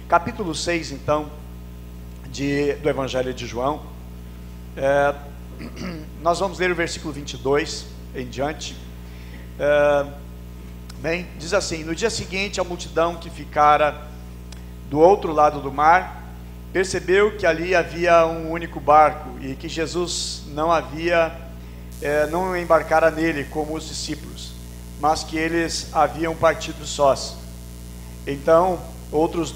Capítulo 6, então, do Evangelho de João. Nós vamos ler o versículo 22 em diante. Diz assim: no dia seguinte, a multidão que ficara do outro lado do mar percebeu que ali havia um único barco e que Jesus não embarcara nele como os discípulos, mas que eles haviam partido sós. Então outros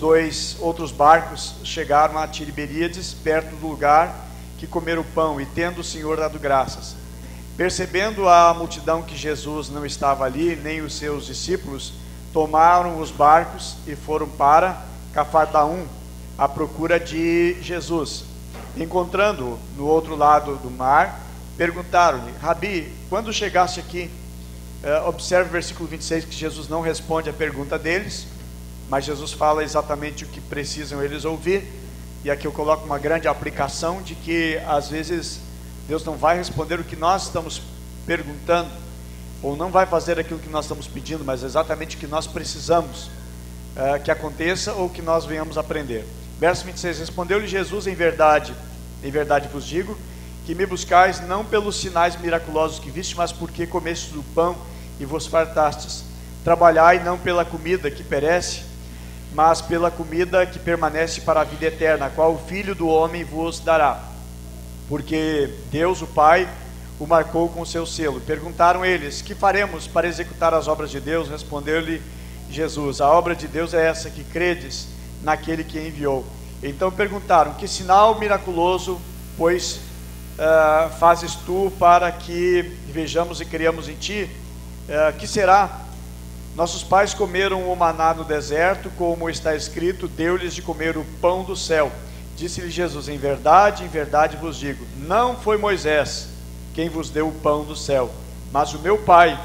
barcos chegaram a Tiberíades, perto do lugar que comeram o pão, e tendo o Senhor dado graças. Percebendo a multidão que Jesus não estava ali, nem os seus discípulos, tomaram os barcos e foram para Cafarnaum, à procura de Jesus. Encontrando-o no outro lado do mar, perguntaram-lhe: Rabi, quando chegaste aqui? Observe o versículo 26, que Jesus não responde a pergunta deles, mas Jesus fala exatamente o que precisam eles ouvir. E aqui eu coloco uma grande aplicação de que às vezes Deus não vai responder o que nós estamos perguntando, ou não vai fazer aquilo que nós estamos pedindo, mas exatamente o que nós precisamos que aconteça, ou que nós venhamos aprender. Verso 26, respondeu-lhe Jesus: em verdade vos digo, que me buscais não pelos sinais miraculosos que viste, mas porque comestes do pão e vos fartastes. Trabalhai não pela comida que perece, mas pela comida que permanece para a vida eterna, a qual o Filho do Homem vos dará, porque Deus o Pai o marcou com o seu selo. Perguntaram eles: que faremos para executar as obras de Deus? Respondeu-lhe Jesus: a obra de Deus é essa, que credes naquele que enviou. Então perguntaram: que sinal miraculoso, pois, fazes tu para que vejamos e creiamos em ti? Que será? Nossos pais comeram o maná no deserto, como está escrito: deu-lhes de comer o pão do céu. Disse-lhe Jesus: em verdade vos digo, não foi Moisés quem vos deu o pão do céu, mas o meu Pai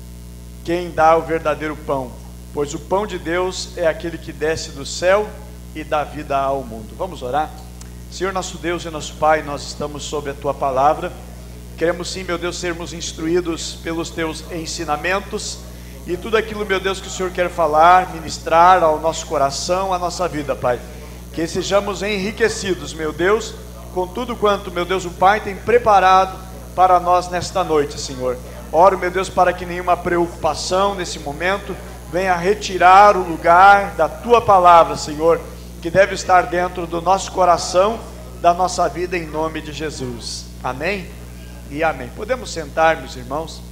quem dá o verdadeiro pão, pois o pão de Deus é aquele que desce do céu e dá vida ao mundo. Vamos orar? Senhor nosso Deus e nosso Pai, nós estamos sob a Tua palavra. Queremos sim, meu Deus, sermos instruídos pelos Teus ensinamentos, e tudo aquilo, meu Deus, que o Senhor quer falar, ministrar ao nosso coração, à nossa vida, Pai, que sejamos enriquecidos, meu Deus, com tudo quanto, meu Deus, o Pai tem preparado para nós nesta noite, Senhor. Oro, meu Deus, para que nenhuma preocupação nesse momento venha retirar o lugar da Tua palavra, Senhor, que deve estar dentro do nosso coração, da nossa vida, em nome de Jesus. Amém e amém. Podemos sentar, meus irmãos?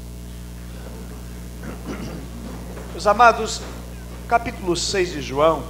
Meus amados, capítulo 6 de João,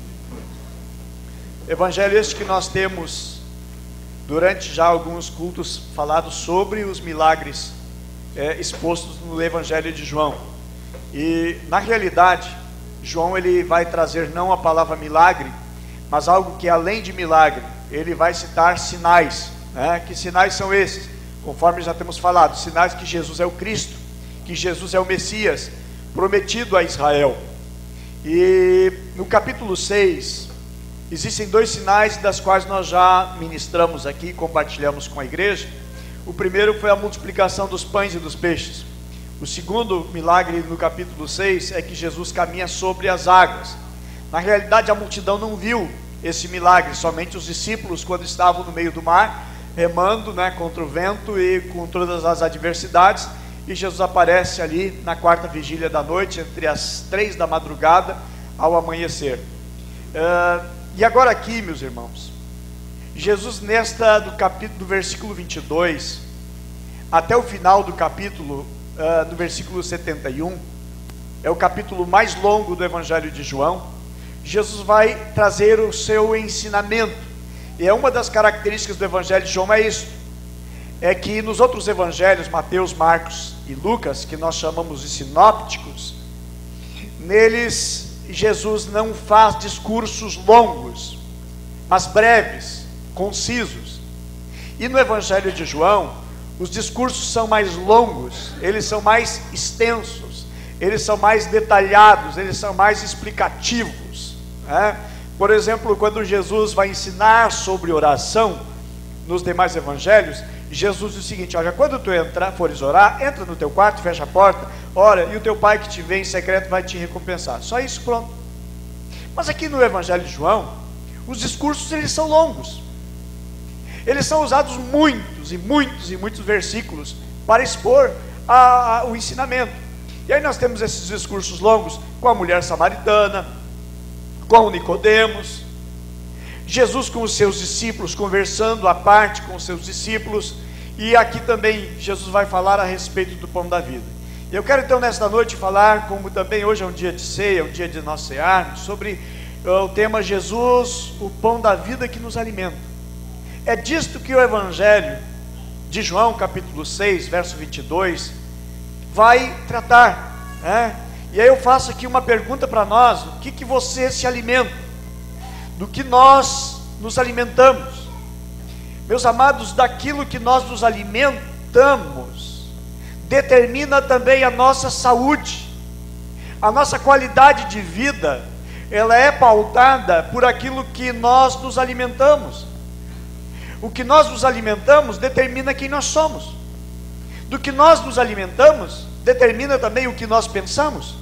evangelho este que nós temos durante já alguns cultos falado sobre os milagres expostos no evangelho de João. E na realidade, João ele vai trazer não a palavra milagre, mas algo que além de milagre, ele vai citar sinais, Que sinais são esses? Conforme já temos falado, sinais que Jesus é o Cristo, que Jesus é o Messias prometido a Israel. E no capítulo 6 existem dois sinais das quais nós já ministramos aqui e compartilhamos com a igreja. O primeiro foi a multiplicação dos pães e dos peixes. O segundo milagre no capítulo 6 é que Jesus caminha sobre as águas. Na realidade, a multidão não viu esse milagre, somente os discípulos, quando estavam no meio do mar, remando contra o vento e com todas as adversidades. E Jesus aparece ali na quarta vigília da noite, entre as 3 da madrugada ao amanhecer. E agora aqui, meus irmãos, Jesus do versículo 22 até o final do capítulo, no versículo 71, é o capítulo mais longo do Evangelho de João. Jesus vai trazer o seu ensinamento, e é uma das características do Evangelho de João, é isso, é que nos outros evangelhos, Mateus, Marcos e Lucas, que nós chamamos de sinópticos, neles Jesus não faz discursos longos, mas breves, concisos. E no Evangelho de João, os discursos são mais longos, eles são mais extensos, eles são mais detalhados, eles são mais explicativos, Por exemplo, quando Jesus vai ensinar sobre oração nos demais evangelhos, Jesus diz o seguinte: olha, quando tu fores orar, entra no teu quarto, fecha a porta, ora, e o teu pai que te vê em secreto vai te recompensar. Só isso, pronto. Mas aqui no Evangelho de João, os discursos eles são longos. Eles são usados muitos e muitos versículos para expor o ensinamento. E aí nós temos esses discursos longos com a mulher samaritana, com o Nicodemos, Jesus com os seus discípulos, conversando à parte com os seus discípulos, e aqui também Jesus vai falar a respeito do pão da vida. E eu quero então nesta noite falar, como também hoje é um dia de ceia, um dia de nós cearmos, sobre o tema Jesus, o pão da vida que nos alimenta. É disto que o Evangelho de João, capítulo 6, verso 22, vai tratar, né? E aí eu faço aqui uma pergunta para nós: o que você se alimenta? Do que nós nos alimentamos? Meus amados, daquilo que nós nos alimentamos, determina também a nossa saúde, a nossa qualidade de vida, ela é pautada por aquilo que nós nos alimentamos. O que nós nos alimentamos determina quem nós somos. Do que nós nos alimentamos, determina também o que nós pensamos.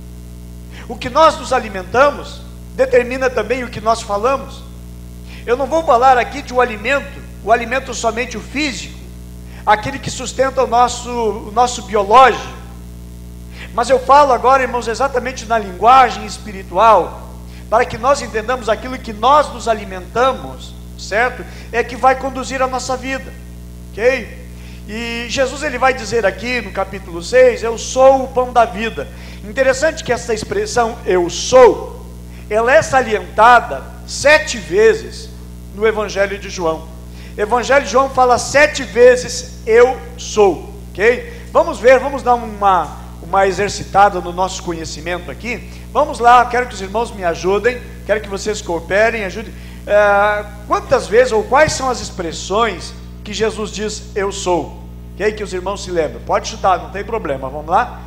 O que nós nos alimentamos, determina também o que nós falamos. Eu não vou falar aqui de o alimento somente o físico, aquele que sustenta o nosso biológico. Mas eu falo agora, irmãos, exatamente na linguagem espiritual, para que nós entendamos aquilo que nós nos alimentamos, certo? É que vai conduzir a nossa vida, ok? E Jesus ele vai dizer aqui no capítulo 6, eu sou o pão da vida. Interessante que essa expressão eu sou, ela é salientada 7 vezes no Evangelho de João. O Evangelho de João fala 7 vezes eu sou, ok? Vamos ver, vamos dar uma exercitada no nosso conhecimento aqui. Vamos lá, quero que os irmãos me ajudem, quero que vocês cooperem, ajudem. Quantas vezes ou quais são as expressões que Jesus diz eu sou? Ok? Que os irmãos se lembram. Pode chutar, não tem problema, vamos lá.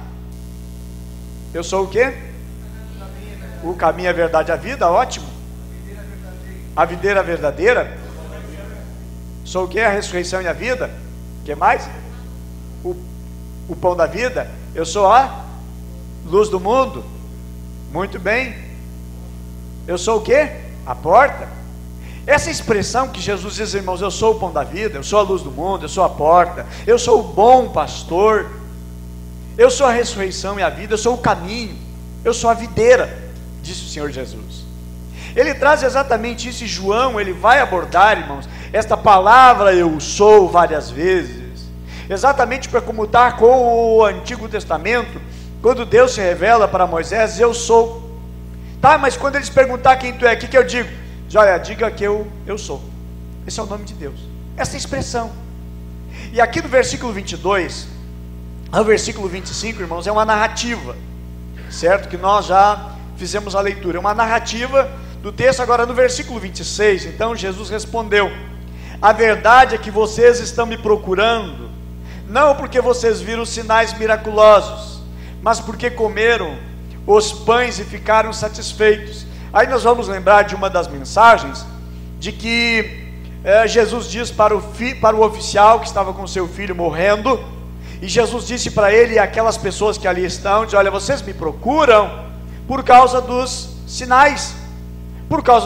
Eu sou o quê? O caminho, a verdade, a vida, ótimo. A videira verdadeira. Sou o quê? A ressurreição e a vida. O que mais? O pão da vida. Eu sou a luz do mundo. Muito bem. Eu sou o quê? A porta. Essa expressão que Jesus diz, irmãos, eu sou o pão da vida, eu sou a luz do mundo, eu sou a porta, eu sou o bom pastor, eu sou a ressurreição e a vida, eu sou o caminho, eu sou a videira, disse o Senhor Jesus. Ele traz exatamente isso, e João, ele vai abordar, irmãos, esta palavra eu sou várias vezes, exatamente para comutar com o Antigo Testamento, quando Deus se revela para Moisés, eu sou. Tá, mas quando eles perguntar quem tu é, o que eu digo? Olha, diga que eu sou. Esse é o nome de Deus, essa expressão. E aqui no versículo 22 ao versículo 25, irmãos, é uma narrativa, certo? Que nós já fizemos a leitura, é uma narrativa do texto. Agora no versículo 26, então Jesus respondeu: a verdade é que vocês estão me procurando, não porque vocês viram sinais miraculosos, mas porque comeram os pães e ficaram satisfeitos. Aí nós vamos lembrar de uma das mensagens, de que Jesus diz para o oficial que estava com seu filho morrendo, e Jesus disse para ele e aquelas pessoas que ali estão, diz, olha, vocês me procuram por causa dos sinais, por causa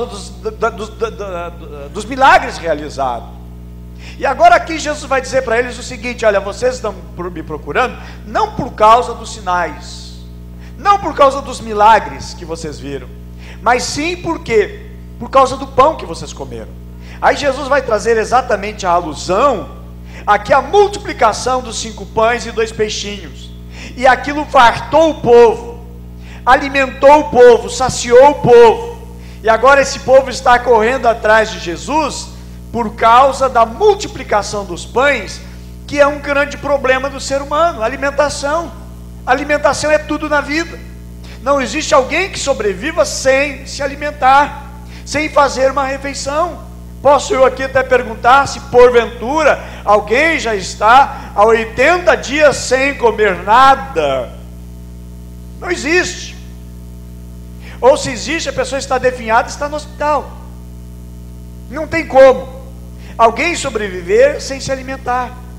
dos milagres realizados. E agora aqui Jesus vai dizer para eles o seguinte: olha, vocês estão me procurando não por causa dos sinais, não por causa dos milagres que vocês viram, mas sim por causa do pão que vocês comeram. Aí Jesus vai trazer exatamente a alusão aqui à multiplicação dos 5 pães e 2 peixinhos, e aquilo fartou o povo, alimentou o povo, saciou o povo, e agora esse povo está correndo atrás de Jesus por causa da multiplicação dos pães, que é um grande problema do ser humano. Alimentação é tudo na vida. Não existe alguém que sobreviva sem se alimentar, sem fazer uma refeição. Posso eu aqui até perguntar se porventura alguém já está há 80 dias sem comer nada? Não existe. Ou se existe, a pessoa está definhada, está no hospital. Não tem como alguém sobreviver sem se alimentar.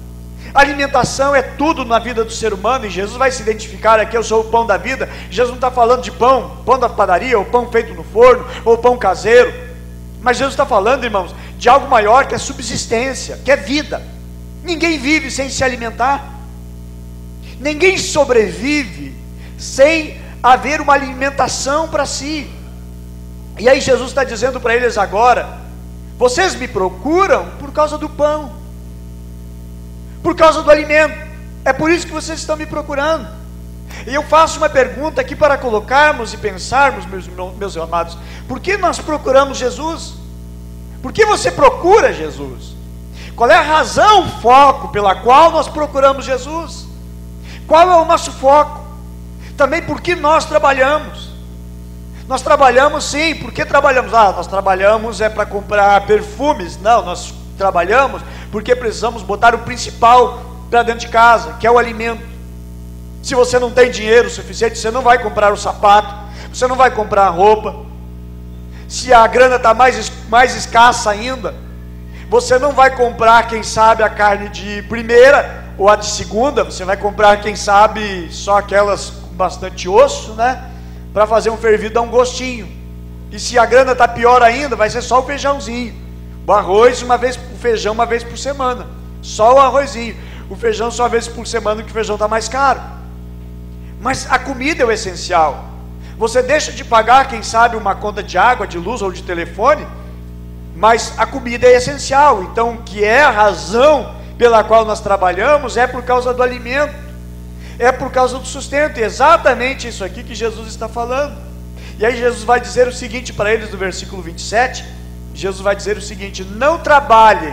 Alimentação é tudo na vida do ser humano, e Jesus vai se identificar aqui: eu sou o pão da vida. Jesus não está falando de pão da padaria, ou pão feito no forno, ou pão caseiro, mas Jesus está falando, irmãos, de algo maior, que é subsistência, que é vida. Ninguém vive sem se alimentar, ninguém sobrevive sem haver uma alimentação para si. E aí Jesus está dizendo para eles agora: vocês me procuram por causa do pão, por causa do alimento, é por isso que vocês estão me procurando. E eu faço uma pergunta aqui para colocarmos e pensarmos, meus amados: por que nós procuramos Jesus? Por que você procura Jesus? Qual é a razão, o foco pela qual nós procuramos Jesus? Qual é o nosso foco? Também por que nós trabalhamos? Nós trabalhamos sim, por que trabalhamos? Nós trabalhamos para comprar perfumes. Não, nós trabalhamos porque precisamos botar o principal para dentro de casa, que é o alimento. Se você não tem dinheiro suficiente, você não vai comprar o sapato, você não vai comprar a roupa. Se a grana está mais escassa ainda, você não vai comprar, quem sabe, a carne de primeira ou a de segunda. Você vai comprar, quem sabe, só aquelas com bastante osso, né? Para fazer um fervido, dar um gostinho. E se a grana está pior ainda, vai ser só o feijãozinho, o arroz o feijão uma vez por semana, só o arrozinho, o feijão só uma vez por semana, que o feijão está mais caro. Mas a comida é o essencial. Você deixa de pagar, quem sabe, uma conta de água, de luz ou de telefone, mas a comida é essencial. Então, o que é a razão pela qual nós trabalhamos é por causa do alimento, é por causa do sustento. E é exatamente isso aqui que Jesus está falando. E aí Jesus vai dizer o seguinte para eles, no versículo 27, Jesus vai dizer o seguinte: não trabalhem.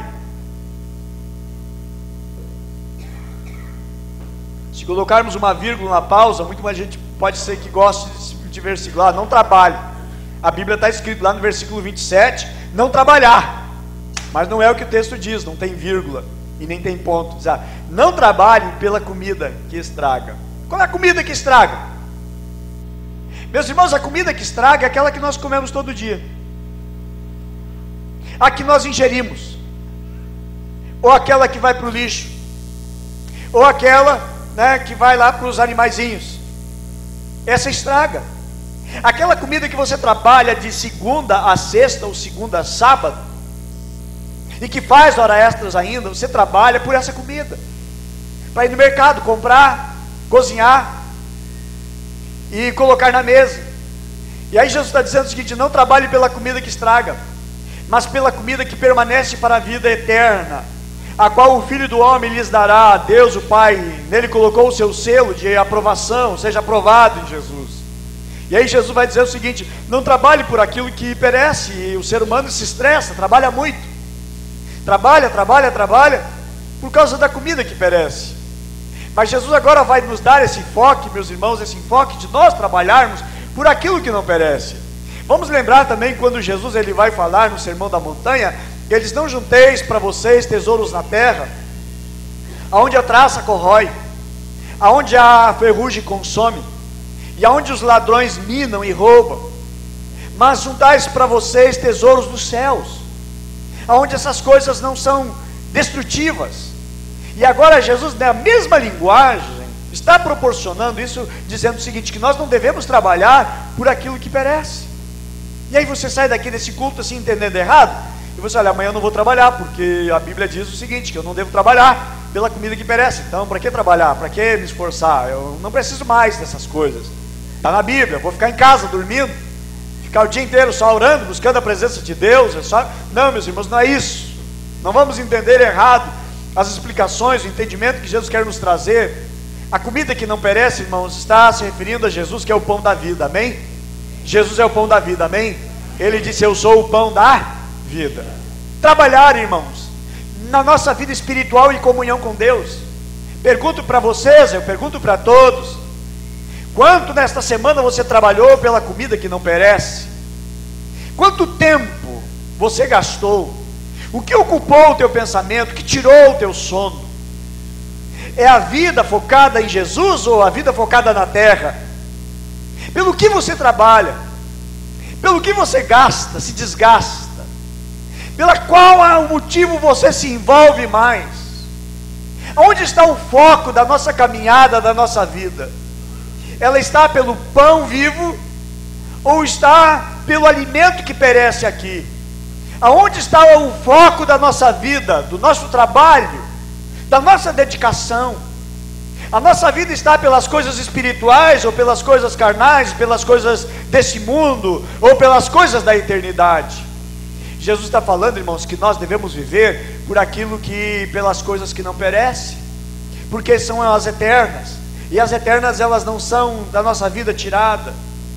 Se colocarmos uma vírgula na pausa, muito mais gente pode ser que goste de versículo: não trabalhe. A Bíblia está escrito lá no versículo 27, não trabalhar, mas não é o que o texto diz, não tem vírgula e nem tem ponto. Diz: não trabalhem pela comida que estraga. Qual é a comida que estraga? Meus irmãos, a comida que estraga é aquela que nós comemos todo dia, a que nós ingerimos, ou aquela que vai para o lixo, ou aquela, né, que vai lá para os animaizinhos. Essa estraga. Aquela comida que você trabalha de segunda a sexta ou segunda a sábado, e que faz hora extras ainda, você trabalha por essa comida, para ir no mercado, comprar, cozinhar e colocar na mesa. E aí Jesus está dizendo o seguinte: não trabalhe pela comida que estraga, mas pela comida que permanece para a vida eterna, a qual o Filho do Homem lhes dará. Deus o Pai nele colocou o seu selo de aprovação, seja aprovado em Jesus. E aí Jesus vai dizer o seguinte: não trabalhe por aquilo que perece. E o ser humano se estressa, trabalha muito, trabalha por causa da comida que perece. Mas Jesus agora vai nos dar esse enfoque, meus irmãos, esse enfoque de nós trabalharmos por aquilo que não perece. Vamos lembrar também quando Jesus ele vai falar no Sermão da Montanha: eles: não junteis para vocês tesouros na terra, aonde a traça corrói, aonde a ferrugem consome, e aonde os ladrões minam e roubam, mas juntais para vocês tesouros dos céus, aonde essas coisas não são destrutivas. E agora Jesus, na mesma linguagem, está proporcionando isso, dizendo o seguinte: que nós não devemos trabalhar por aquilo que perece. E aí você sai daqui desse culto assim, entendendo errado, e você olha: amanhã eu não vou trabalhar, porque a Bíblia diz o seguinte, que eu não devo trabalhar pela comida que perece. Então, para que trabalhar? Para que me esforçar? Eu não preciso mais dessas coisas. Está na Bíblia. Eu vou ficar em casa dormindo, ficar o dia inteiro só orando, buscando a presença de Deus. Não, meus irmãos, não é isso. Não vamos entender errado as explicações, o entendimento que Jesus quer nos trazer. A comida que não perece, irmãos, está se referindo a Jesus, que é o pão da vida, amém? Jesus é o pão da vida, amém? Ele disse: eu sou o pão da vida. Trabalhar, irmãos, na nossa vida espiritual e comunhão com Deus. Pergunto para vocês, eu pergunto para todos: quanto nesta semana você trabalhou pela comida que não perece? Quanto tempo você gastou? O que ocupou o teu pensamento? O que tirou o teu sono? É a vida focada em Jesus ou a vida focada na terra? Pelo que você trabalha? Pelo que você gasta, se desgasta? Pela qual motivo você se envolve mais? Onde está o foco da nossa caminhada, da nossa vida? Ela está pelo pão vivo ou está pelo alimento que perece aqui? Aonde está o foco da nossa vida, do nosso trabalho, da nossa dedicação? A nossa vida está pelas coisas espirituais ou pelas coisas carnais, pelas coisas desse mundo ou pelas coisas da eternidade? Jesus está falando, irmãos, que nós devemos viver por aquilo que, pelas coisas que não perecem, porque são as eternas, e as eternas elas não são da nossa vida tirada.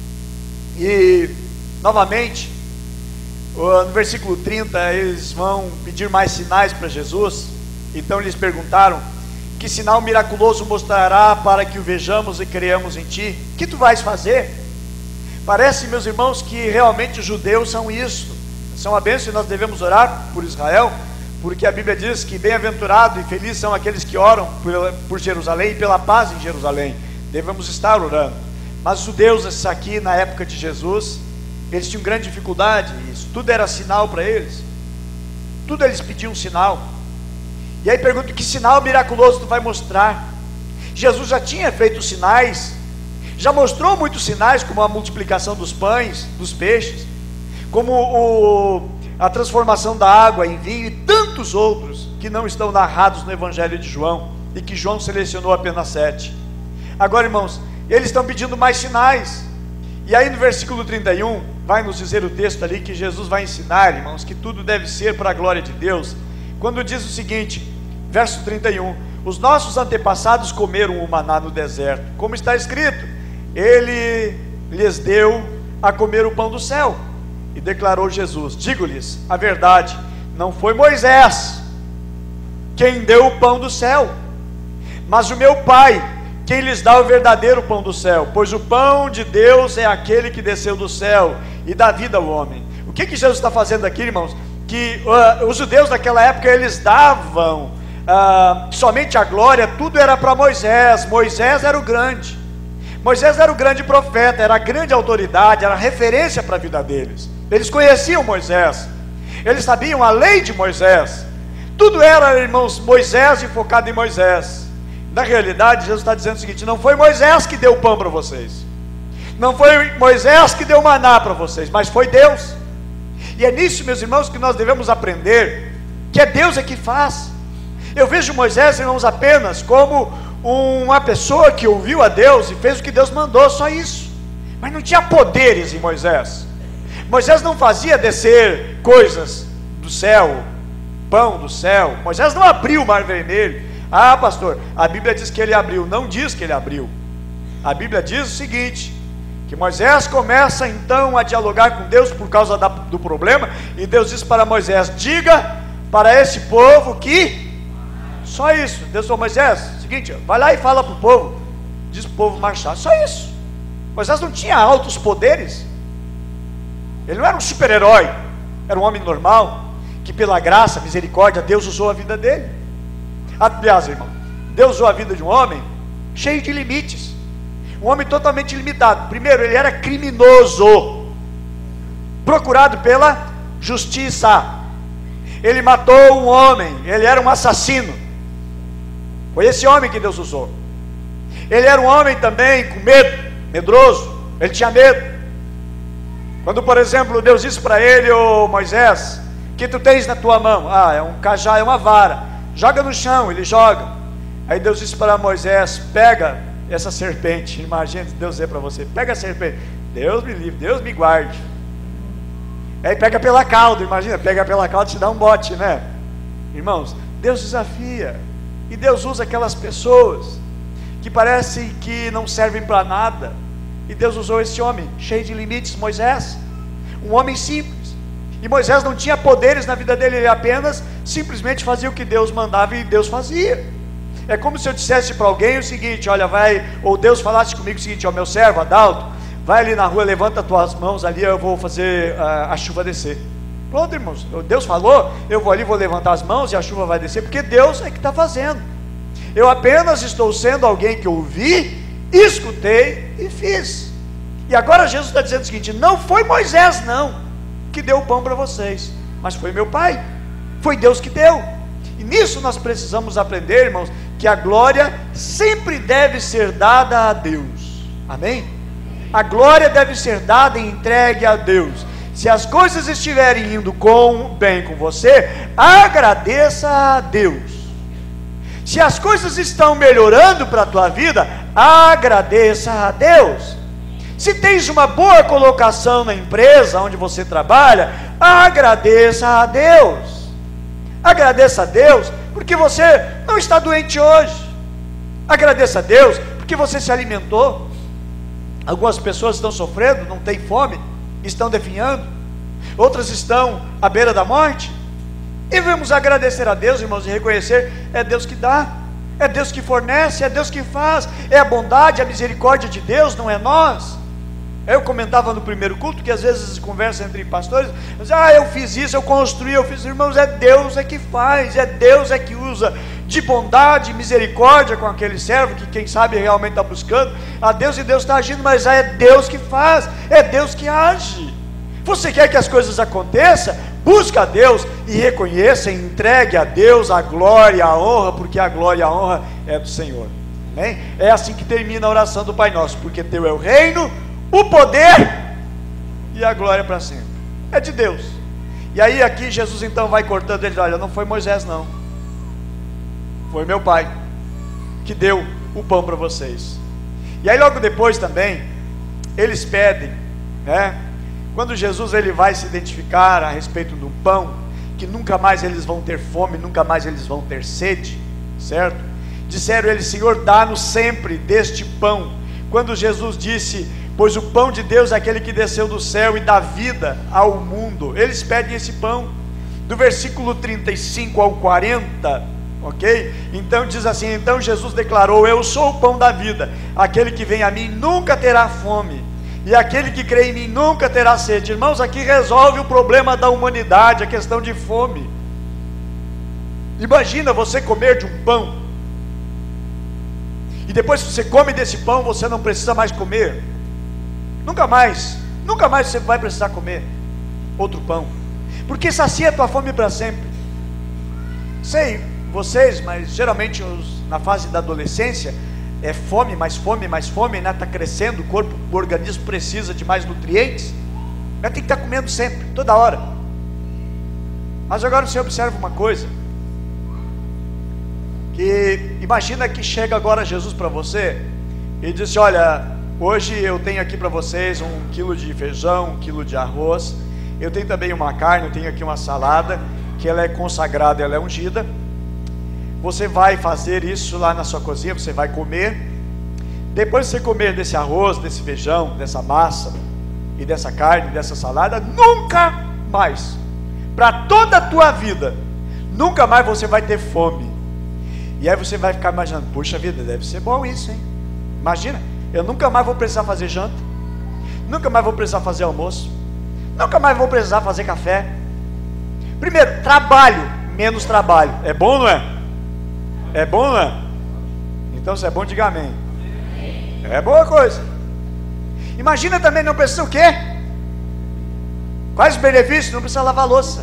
E novamente, no versículo 30, eles vão pedir mais sinais para Jesus. Então eles perguntaram: que sinal miraculoso mostrará para que o vejamos e creamos em ti? O que tu vais fazer? Parece, meus irmãos, que realmente os judeus são isso, são a bênção, e nós devemos orar por Israel, porque a Bíblia diz que bem-aventurado e feliz são aqueles que oram por Jerusalém e pela paz em Jerusalém. Devemos estar orando. Mas os judeus, esses aqui na época de Jesus, eles tinham grande dificuldade, isso tudo era sinal para eles, tudo eles pediam um sinal. E aí pergunto: que sinal miraculoso tu vai mostrar? Jesus já tinha feito sinais, já mostrou muitos sinais, como a multiplicação dos pães, dos peixes, como a transformação da água em vinho, e tantos outros que não estão narrados no Evangelho de João, e que João selecionou apenas 7. Agora, irmãos, eles estão pedindo mais sinais. E aí no versículo 31, vai nos dizer o texto ali, que Jesus vai ensinar, irmãos, que tudo deve ser para a glória de Deus, quando diz o seguinte, verso 31, os nossos antepassados comeram o maná no deserto, como está escrito, ele lhes deu a comer o pão do céu. E declarou Jesus: digo-lhes a verdade, não foi Moisés quem deu o pão do céu, mas o meu Pai, quem lhes dá o verdadeiro pão do céu, pois o pão de Deus é aquele que desceu do céu e dá vida ao homem. O que Jesus está fazendo aqui, irmãos? Que os judeus daquela época, eles davam somente a glória, tudo era para Moisés. Moisés era o grande, Moisés era o grande profeta, era a grande autoridade, era a referência para a vida deles. Eles conheciam Moisés, eles sabiam a lei de Moisés, tudo era, irmãos, Moisés e focado em Moisés. Na realidade, Jesus está dizendo o seguinte: não foi Moisés que deu o pão para vocês, não foi Moisés que deu maná para vocês, mas foi Deus. E é nisso, meus irmãos, que nós devemos aprender, que é Deus que faz. Eu vejo Moisés, irmãos, apenas como uma pessoa que ouviu a Deus e fez o que Deus mandou, só isso. Mas não tinha poderes em Moisés. Moisés não fazia descer coisas do céu, pão do céu. Moisés não abriu o mar vermelho. Ah, pastor, a Bíblia diz que ele abriu. Não diz que ele abriu. A Bíblia diz o seguinte, que Moisés começa então a dialogar com Deus por causa do problema, e Deus diz para Moisés: diga para esse povo que... Só isso. Deus falou: Moisés, seguinte, vai lá e fala para o povo, diz para o povo marchar. Só isso. Moisés não tinha altos poderes, ele não era um super-herói, era um homem normal, que pela graça, misericórdia, Deus usou a vida dele. Aliás, irmão, Deus usou a vida de um homem cheio de limites, um homem totalmente limitado. Primeiro, ele era criminoso, procurado pela justiça, ele matou um homem, ele era um assassino. Foi esse homem que Deus usou. Ele era um homem também com medo, medroso, ele tinha medo. Quando, por exemplo, Deus disse para ele: ô Moisés, o que tu tens na tua mão? Ah, é um cajado, é uma vara, joga no chão. Ele joga. Aí Deus disse para Moisés: pega essa serpente. Imagina Deus dizer para você: pega a serpente. Deus me livre, Deus me guarde. Aí pega pela cauda, imagina, pega pela cauda e te dá um bote, né? Irmãos, Deus desafia, e Deus usa aquelas pessoas que parecem que não servem para nada, e Deus usou esse homem, cheio de limites, Moisés, um homem simples, e Moisés não tinha poderes na vida dele, ele apenas, simplesmente fazia o que Deus mandava, e Deus fazia. É como se eu dissesse para alguém o seguinte: olha, vai, ou Deus falasse comigo o seguinte: ó, meu servo Adalto, vai ali na rua, levanta tuas mãos ali, eu vou fazer a chuva descer. Pronto, irmãos, Deus falou, eu vou ali, vou levantar as mãos e a chuva vai descer, porque Deus é que está fazendo. Eu apenas estou sendo alguém que ouvi, escutei e fiz. E agora Jesus está dizendo o seguinte: não foi Moisés não que deu o pão para vocês, mas foi meu Pai, foi Deus que deu. E nisso nós precisamos aprender, irmãos, que a glória sempre deve ser dada a Deus. Amém? A glória deve ser dada e entregue a Deus. Se as coisas estiverem indo bem com você, agradeça a Deus. Se as coisas estão melhorando para a tua vida, agradeça a Deus. Se tens uma boa colocação na empresa onde você trabalha, agradeça a Deus. Agradeça a Deus porque você não está doente hoje. Agradeça a Deus porque você se alimentou. Algumas pessoas estão sofrendo, não têm fome, estão definhando. Outras estão à beira da morte. E vamos agradecer a Deus, irmãos, e reconhecer: é Deus que dá, é Deus que fornece, é Deus que faz, é a bondade, a misericórdia de Deus, não é nós. Eu comentava no primeiro culto que às vezes conversa entre pastores, eu fiz isso, eu construí, eu fiz. Irmãos, é Deus é que faz, é Deus é que usa de bondade e misericórdia com aquele servo que quem sabe realmente está buscando a Deus, e Deus está agindo, mas é Deus que faz, é Deus que age. Você quer que as coisas aconteçam? Busca a Deus e reconheça e entregue a Deus a glória e a honra, porque a glória e a honra é do Senhor. Amém? É assim que termina a oração do Pai Nosso: porque teu é o reino, o poder e a glória para sempre. É de Deus. E aí aqui Jesus então vai cortando ele: olha, não foi Moisés não, foi meu Pai que deu o pão para vocês. E aí logo depois também eles pedem, né? Quando Jesus ele vai se identificar a respeito do pão, que nunca mais eles vão ter fome, nunca mais eles vão ter sede, certo? Disseram eles: Senhor, dá-nos sempre deste pão. Quando Jesus disse: pois o pão de Deus é aquele que desceu do céu e dá vida ao mundo, eles pedem esse pão. Do versículo 35 ao 40, ok? Então diz assim: então Jesus declarou: eu sou o pão da vida, aquele que vem a mim nunca terá fome, e aquele que crê em mim nunca terá sede. Irmãos, aqui resolve o problema da humanidade, a questão de fome. Imagina você comer de um pão, e depois que você come desse pão, você não precisa mais comer, nunca mais você vai precisar comer outro pão, porque sacia a tua fome para sempre. Sei vocês, mas geralmente na fase da adolescência, é fome, mais fome, mais fome, né? Está crescendo, o organismo precisa de mais nutrientes, mas tem que estar comendo sempre, toda hora. Mas agora você observa uma coisa, que imagina que chega agora Jesus para você e diz: olha, hoje eu tenho aqui para vocês 1 quilo de feijão, 1 quilo de arroz, eu tenho também uma carne, eu tenho aqui uma salada, que ela é consagrada, ela é ungida. Você vai fazer isso lá na sua cozinha, você vai comer. Depois de você comer desse arroz, desse feijão, dessa massa e dessa carne, dessa salada, nunca mais, para toda a tua vida, nunca mais você vai ter fome. E aí você vai ficar imaginando: puxa vida, deve ser bom isso, hein? Imagina, eu nunca mais vou precisar fazer janta, nunca mais vou precisar fazer almoço, nunca mais vou precisar fazer café. Primeiro, trabalho, menos trabalho. É bom, não é? É bom, não é? Então se é bom, diga amém. É boa coisa. Imagina também, não precisa o quê? Quais os benefícios? Não precisa lavar louça,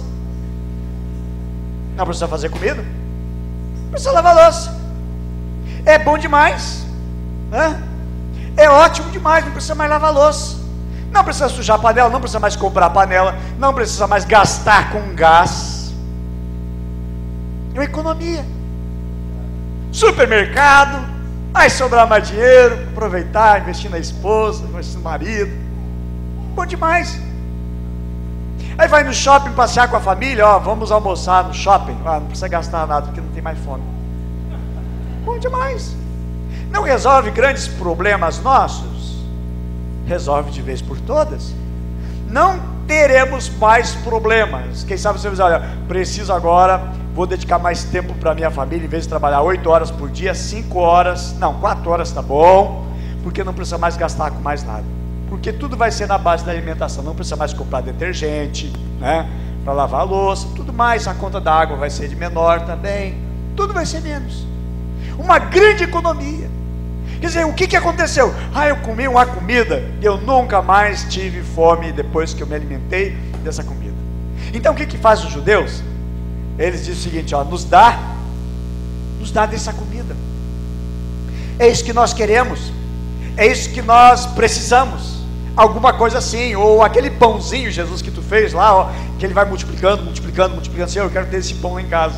não precisa fazer comida, não precisa lavar louça. É bom demais, né? É ótimo demais, não precisa mais lavar louça, não precisa sujar a panela, não precisa mais comprar panela, não precisa mais gastar com gás. É uma economia. Supermercado, vai sobrar mais dinheiro, aproveitar, investir na esposa, investir no marido. Bom demais. Aí vai no shopping passear com a família, vamos almoçar no shopping, não precisa gastar nada porque não tem mais fome. Bom demais. Não resolve grandes problemas nossos? Resolve de vez por todas. Não teremos mais problemas. Quem sabe você vai dizer: olha, preciso agora, vou dedicar mais tempo para minha família, em vez de trabalhar 8 horas por dia, 5 horas, não, 4 horas está bom, porque não precisa mais gastar com mais nada, porque tudo vai ser na base da alimentação, não precisa mais comprar detergente, né, para lavar a louça, tudo mais, a conta da água vai ser de menor também, tudo vai ser menos, uma grande economia. Quer dizer, o que aconteceu? Eu comi uma comida e eu nunca mais tive fome depois que eu me alimentei dessa comida. Então o que faz os judeus? Eles dizem o seguinte: nos dá dessa comida. é isso que nós queremos, é isso que nós precisamos, alguma coisa assim, ou aquele pãozinho, Jesus, que tu fez lá, ó, que ele vai multiplicando, Senhor, eu quero ter esse pão lá em casa,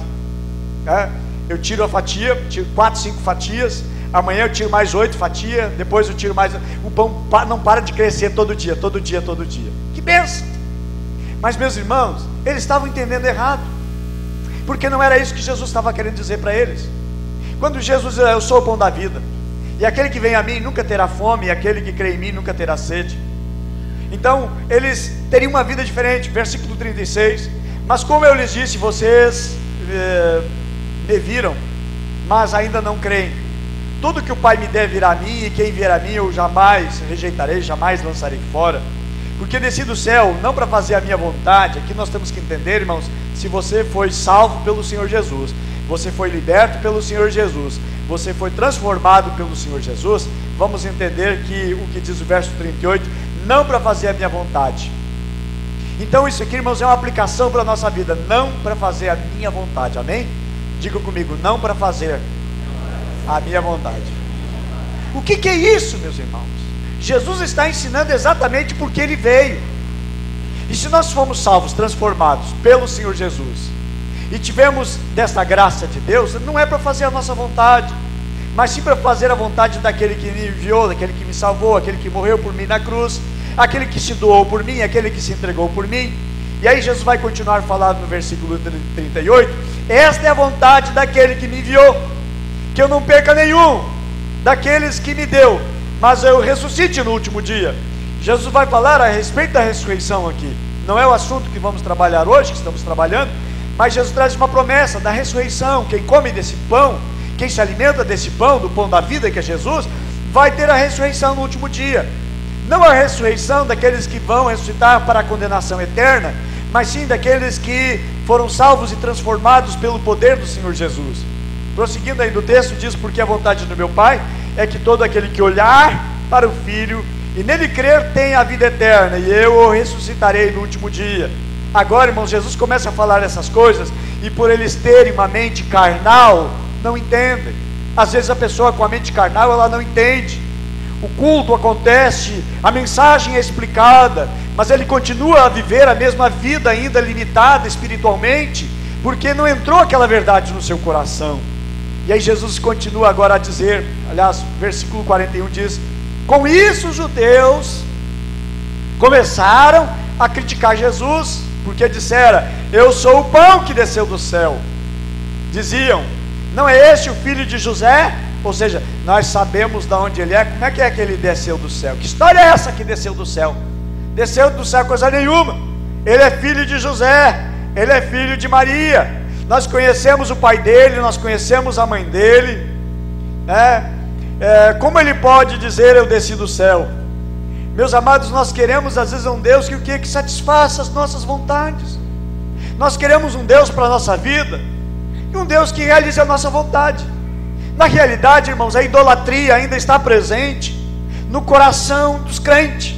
eu tiro a fatia, tiro 4, 5 fatias, amanhã eu tiro mais 8 fatias, depois eu tiro mais, o pão não para de crescer todo dia, que bênção. Mas meus irmãos, eles estavam entendendo errado, porque não era isso que Jesus estava querendo dizer para eles. Quando Jesus diz, eu sou o pão da vida, e aquele que vem a mim nunca terá fome, e aquele que crê em mim nunca terá sede. Então eles teriam uma vida diferente. Versículo 36, mas como eu lhes disse, vocês me viram, mas ainda não creem. Tudo que o Pai me der virá a mim, e quem vier a mim eu jamais rejeitarei, jamais lançarei fora. Porque desci do céu não para fazer a minha vontade. Aqui nós temos que entender, irmãos, se você foi salvo pelo Senhor Jesus, você foi liberto pelo Senhor Jesus, você foi transformado pelo Senhor Jesus, vamos entender que o que diz o verso 38, não para fazer a minha vontade. Então isso aqui, irmãos, é uma aplicação para a nossa vida, não para fazer a minha vontade, amém? Diga comigo, não para fazer a minha vontade. O que é isso, meus irmãos? Jesus está ensinando exatamente porque Ele veio. E se nós fomos salvos, transformados pelo Senhor Jesus, e tivemos desta graça de Deus, não é para fazer a nossa vontade, mas sim para fazer a vontade daquele que me enviou, daquele que me salvou, aquele que morreu por mim na cruz, aquele que se doou por mim, aquele que se entregou por mim. E aí Jesus vai continuar falando no versículo 38, esta é a vontade daquele que me enviou, que eu não perca nenhum daqueles que me deu, mas eu ressuscite no último dia. Jesus vai falar a respeito da ressurreição aqui, não é o assunto que vamos trabalhar hoje, que estamos trabalhando, mas Jesus traz uma promessa da ressurreição. Quem come desse pão, quem se alimenta desse pão, do pão da vida que é Jesus, vai ter a ressurreição no último dia. Não a ressurreição daqueles que vão ressuscitar para a condenação eterna, mas sim daqueles que foram salvos e transformados pelo poder do Senhor Jesus. Prosseguindo aí do texto, diz, porque a vontade do meu Pai é que todo aquele que olhar para o Filho e nele crer tem a vida eterna, e eu o ressuscitarei no último dia. Agora, irmãos, Jesus começa a falar essas coisas, e por eles terem uma mente carnal, não entendem. Às vezes a pessoa com a mente carnal, ela não entende. O culto acontece, a mensagem é explicada, mas ele continua a viver a mesma vida ainda limitada espiritualmente, porque não entrou aquela verdade no seu coração. E aí Jesus continua agora a dizer, aliás, versículo 41 diz, com isso os judeus começaram a criticar Jesus, porque disseram, eu sou o pão que desceu do céu. Diziam, não é este o filho de José? Ou seja, nós sabemos de onde ele é. Como é que ele desceu do céu? Que história é essa que desceu do céu? Desceu do céu coisa nenhuma. Ele é filho de José, ele é filho de Maria. Nós conhecemos o pai dele, nós conhecemos a mãe dele, né? Como ele pode dizer eu desci do céu? Meus amados, nós queremos às vezes um Deus que satisfaça as nossas vontades. Nós queremos um Deus para a nossa vida, e um Deus que realize a nossa vontade. Na realidade, irmãos, a idolatria ainda está presente no coração dos crentes.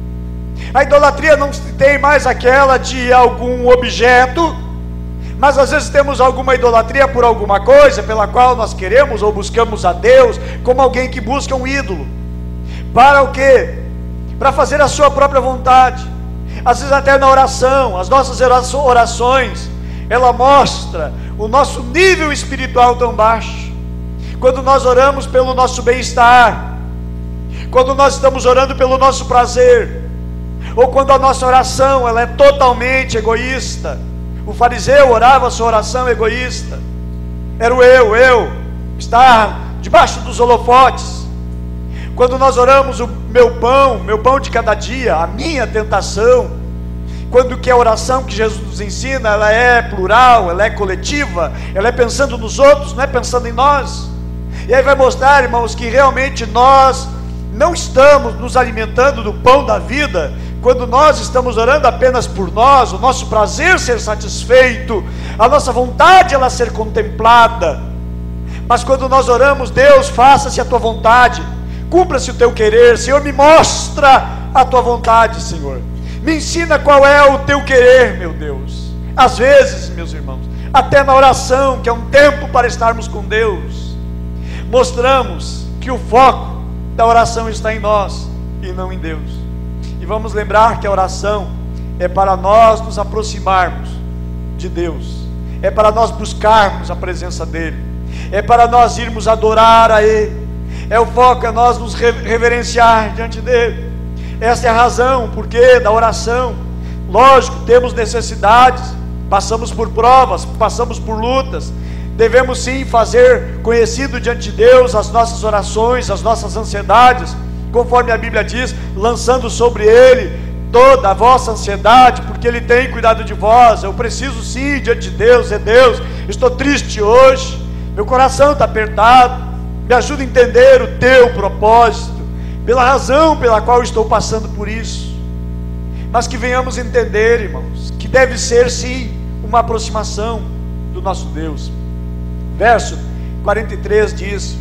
A idolatria não tem mais aquela de algum objeto, mas às vezes temos alguma idolatria por alguma coisa pela qual nós queremos ou buscamos a Deus, como alguém que busca um ídolo. Para o quê? Para fazer a sua própria vontade. Às vezes até na oração, as nossas orações, ela mostra o nosso nível espiritual tão baixo. Quando nós oramos pelo nosso bem-estar, quando nós estamos orando pelo nosso prazer, ou quando a nossa oração ela é totalmente egoísta. O fariseu orava a sua oração egoísta, era o eu, estar debaixo dos holofotes. Quando nós oramos o meu pão de cada dia, a minha tentação, quando que a oração que Jesus nos ensina, ela é plural, ela é coletiva, ela é pensando nos outros, não é pensando em nós. E aí vai mostrar, irmãos, que realmente nós não estamos nos alimentando do pão da vida, quando nós estamos orando apenas por nós, o nosso prazer ser satisfeito, a nossa vontade ela ser contemplada. Mas quando nós oramos, Deus, faça-se a tua vontade, cumpra-se o teu querer. Senhor, me mostra a tua vontade, Senhor, me ensina qual é o teu querer, meu Deus. Às vezes, meus irmãos, até na oração, que é um tempo para estarmos com Deus, mostramos que que o foco da oração está em nós e não em Deus. E vamos lembrar que a oração é para nós nos aproximarmos de Deus, é para nós buscarmos a presença dEle, é para nós irmos adorar a Ele, o foco é nós nos reverenciar diante dEle. Essa é a razão porque da oração. Lógico, temos necessidades, passamos por provas, passamos por lutas, devemos sim fazer conhecido diante de Deus as nossas orações, as nossas ansiedades, conforme a Bíblia diz, lançando sobre Ele toda a vossa ansiedade, porque Ele tem cuidado de vós. Eu preciso sim diante de Deus, Deus, estou triste hoje, meu coração está apertado, me ajuda a entender o teu propósito, pela razão pela qual estou passando por isso. Mas que venhamos entender, irmãos, que deve ser sim uma aproximação do nosso Deus. Verso 43 diz: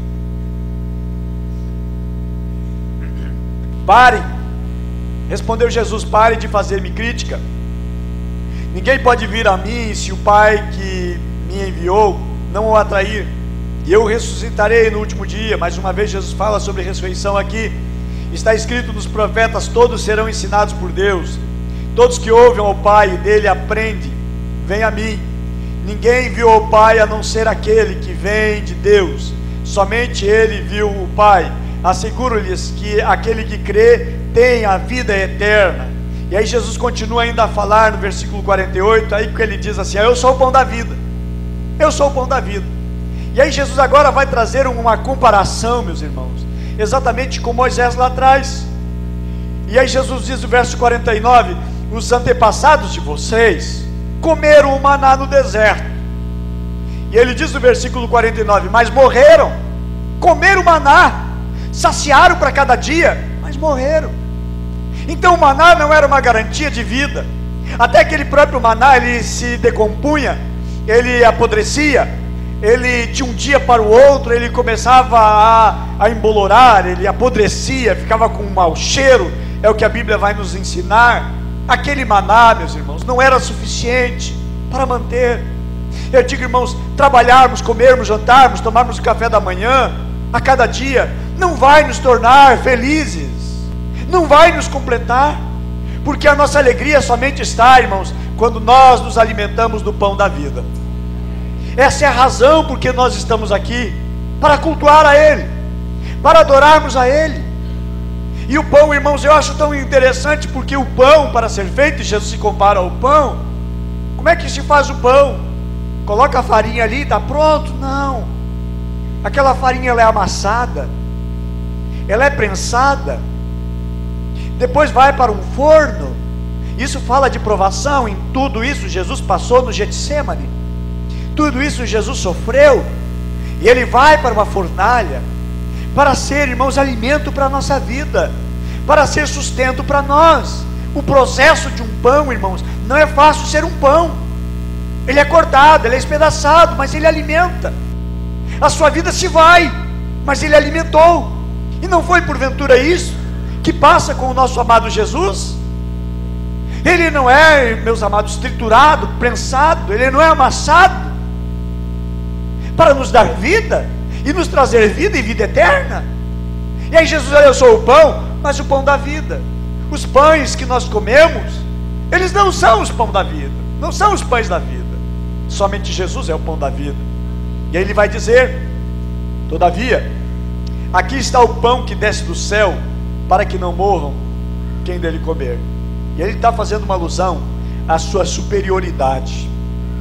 parem, respondeu Jesus, parem de fazer-me crítica. Ninguém pode vir a mim se o Pai que me enviou não o atrair, e eu ressuscitarei no último dia. Mais uma vez Jesus fala sobre ressurreição aqui. Está escrito nos profetas: todos serão ensinados por Deus, todos que ouvem ao Pai e dele aprendem, vem a mim. Ninguém viu o Pai a não ser aquele que vem de Deus, somente ele viu o Pai. Asseguro-lhes que aquele que crê tem a vida eterna. E aí Jesus continua ainda a falar no versículo 48, aí que ele diz assim: eu sou o pão da vida, eu sou o pão da vida. E aí Jesus agora vai trazer uma comparação, meus irmãos, exatamente com Moisés lá atrás. E aí Jesus diz no verso 49: os antepassados de vocês comeram o maná no deserto. E ele diz no versículo 49: mas morreram. Comeram o maná, saciaram para cada dia, mas morreram. Então o maná não era uma garantia de vida. Até aquele próprio maná, ele se decompunha, ele apodrecia, ele de um dia para o outro, ele começava a embolorar, ele apodrecia, ficava com um mau cheiro. É o que a Bíblia vai nos ensinar. Aquele maná, meus irmãos, não era suficiente para manter. Eu digo, irmãos, trabalharmos, comermos, jantarmos, tomarmos o café da manhã a cada dia, não vai nos tornar felizes, não vai nos completar, porque a nossa alegria somente está, irmãos, quando nós nos alimentamos do pão da vida. Essa é a razão porque nós estamos aqui, para cultuar a Ele, para adorarmos a Ele. E o pão, irmãos, eu acho tão interessante, porque o pão, para ser feito, Jesus se compara ao pão. Como é que se faz o pão? Coloca a farinha ali e está pronto? Não. Aquela farinha, ela é amassada, ela é prensada, depois vai para um forno. Isso fala de provação. Em tudo isso Jesus passou no Getsemane, tudo isso Jesus sofreu, e Ele vai para uma fornalha, para ser, irmãos, alimento para a nossa vida, para ser sustento para nós. O processo de um pão, irmãos, não é fácil ser um pão. Ele é cortado, ele é espedaçado, mas ele alimenta. A sua vida se vai, mas ele alimentou. E não foi porventura isso que passa com o nosso amado Jesus? Ele não é, meus amados, triturado, prensado, ele não é amassado para nos dar vida e nos trazer vida e vida eterna. E aí Jesus diz: eu sou o pão, mas o pão da vida. Os pães que nós comemos, eles não são os pães da vida, não são os pães da vida. Somente Jesus é o pão da vida. E aí ele vai dizer: todavia, aqui está o pão que desce do céu, para que não morram quem dele comer. E ele está fazendo uma alusão à sua superioridade,